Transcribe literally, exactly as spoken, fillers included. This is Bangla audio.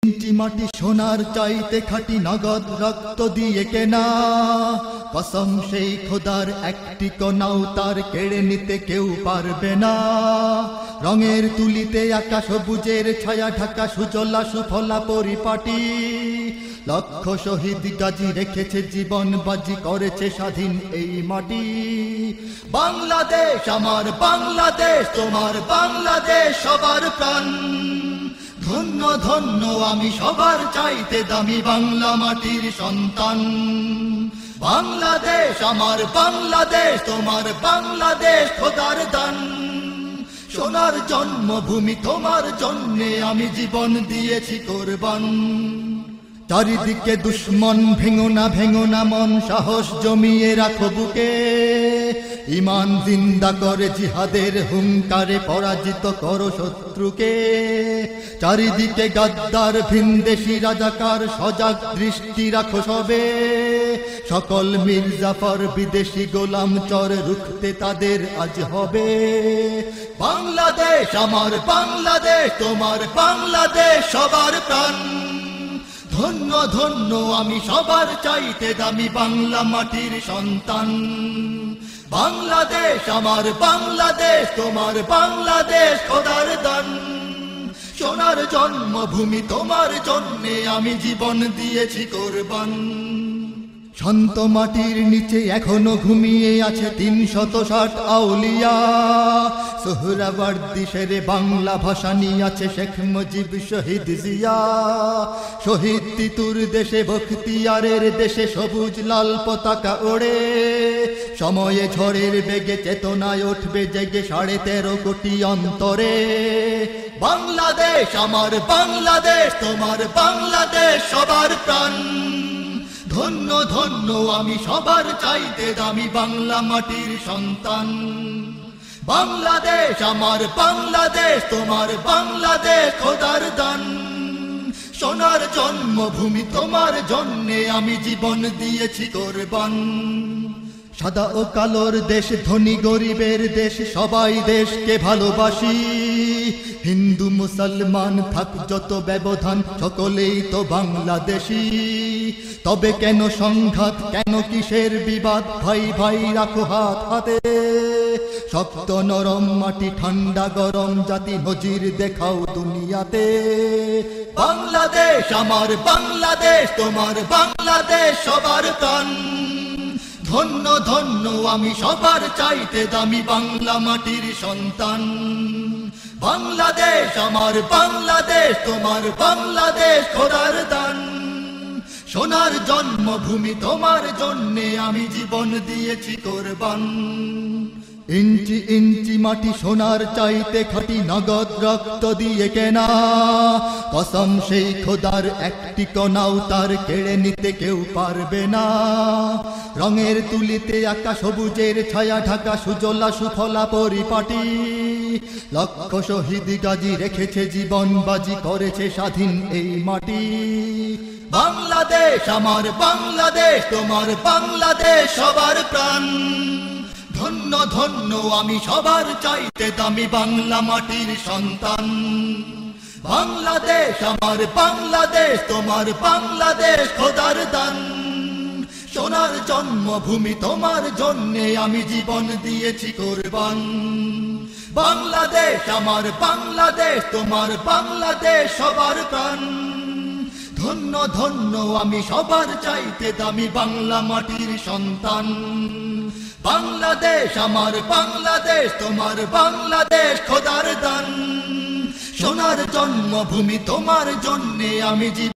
ইঞ্চি মাটি সোনার চাইতে খাঁটি নগদ রক্ত দিয়ে কেনা, কসম সেই খোদার একটি কণাও তার কেড়ে নিতে কেউ পারবে না। রঙের তুলিতে আকাশ সবুজের ছায়া ঢাকা সুজলা সুফলা পরিপাটি, লক্ষ শহীদ গাজী রেখেছে জীবন বাজি, করেছে স্বাধীন এই মাটি। বাংলাদেশ আমার বাংলাদেশ, তোমার বাংলাদেশ সবার প্রাণ। ধন্য ধন্য আমি সবার চাইতে দামি বাংলা মাটির সন্তান। বাংলাদেশ আমার বাংলাদেশ, তোমার বাংলাদেশ খোদার দান। সোনার জন্মভূমি তোমার জন্যে আমি জীবন দিয়েছি কোরবান। চারিদিকে দুশ্মন, ভেঙো না ভেঙো না মন, সাহস জমিয়ে রাখো বুকে। ইমান জিন্দা করে জিহাদের হুঙ্কারে পরাজিত করো শত্রুকে। চারিদিকে গাদ্দার ভিনদেশি রাজাকার, সজাগ দৃষ্টি রাখো সবে। সকল মির্জাফর বিদেশি গোলাম চর, রুখতে তাদের আজ হবে। বাংলাদেশ আমার বাংলাদেশ, তোমার বাংলাদেশ সবার প্রাণ। ধন্য ধন্য আমি সবার চাইতে দামি বাংলা মাটির সন্তান। বাংলাদেশ আমার বাংলাদেশ, তোমার বাংলাদেশ খোদার দান। সোনার জন্মভূমি তোমার জন্যে আমি জীবন দিয়েছি কোরবান। শান্ত মাটির নিচে এখনো ঘুমিয়ে আছে তিন শত ষাট আউলিয়া। সোহরাওয়ার্দী শেরে বাংলা ভাষা নিয়ে আছে শেখ মুজিব শহীদ জিয়া। শহীদ তিতুর দেশে বখতিয়ারের দেশে সবুজ লাল পতাকা ওড়ে। সময়ে ঝড়ের বেগে চেতনায় উঠবে জেগে সাড়ে তেরো কোটি অন্তরে। বাংলাদেশ আমার বাংলাদেশ, তোমার বাংলাদেশ সবার প্রাণ। ধন্য ধন্য আমি সবার চাইতে দামি বাংলা মাটির সন্তান। বাংলাদেশ আমার বাংলাদেশ, তোমার বাংলাদেশ খোদার দান। সোনার জন্মভূমি তোমার জন্যে আমি জীবন দিয়েছি কোরবান। সাদা ও কালোর দেশ, ধনী গরিবের দেশ, সবাই দেশকে ভালোবাসি। হিন্দু মুসলমান থাক যত ব্যবধান, সকলেই তো বাংলাদেশী। তবে কেন সংঘাত, কেন কিসের বিবাদ, ভাই ভাই রাখো হাত হাতে। শক্ত নরম মাটি, ঠান্ডা গরম জাতি, নজির দেখাও দুনিয়াতে। বাংলাদেশ আমার বাংলাদেশ, তোমার বাংলাদেশ সবার প্রাণ। ধন্য ধন্য আমি সবার চাইতে দামি বাংলা মাটির সন্তান। বাংলাদেশ আমার বাংলাদেশ, তোমার বাংলাদেশ খোদার দান। সোনার জন্মভূমি তোমার জন্যে আমি জীবন দিয়েছি কোরবান। ইঞ্চি ইঞ্চি মাটি সোনার চাইতে খাঁটি নগদ রক্ত দিয়ে কেনা, কসম সেই খোদার একটি কণাও তার কেড়ে নিতে কেউ পারবে না। রঙের তুলিতে আকাশ সবুজের ছায়া ঢাকা সুজলা সুফলা পরিপাটি, লক্ষ শহীদ গাজী রেখেছে জীবন বাজি, করেছে স্বাধীন এই মাটি। বাংলাদেশ আমার বাংলাদেশ, তোমার বাংলাদেশ সবার প্রাণ। ধন্য ধন্য আমি সবার চাইতে দামি বাংলা মাটির সন্তান। বাংলাদেশ আমার বাংলাদেশ, তোমার বাংলাদেশ খোদার দান। সোনার জন্মভূমি তোমার জন্যে আমি জীবন দিয়েছি কোরবান। বাংলাদেশ আমার বাংলাদেশ, তোমার বাংলাদেশ সবার প্রাণ। ধন্য ধন্য আমি সবার চাইতে দামি বাংলা মাটির সন্তান। বাংলাদেশ আমার বাংলাদেশ, তোমার বাংলাদেশ খোদার দান। সোনার জন্মভূমি তোমার জন্যে আমি জীবন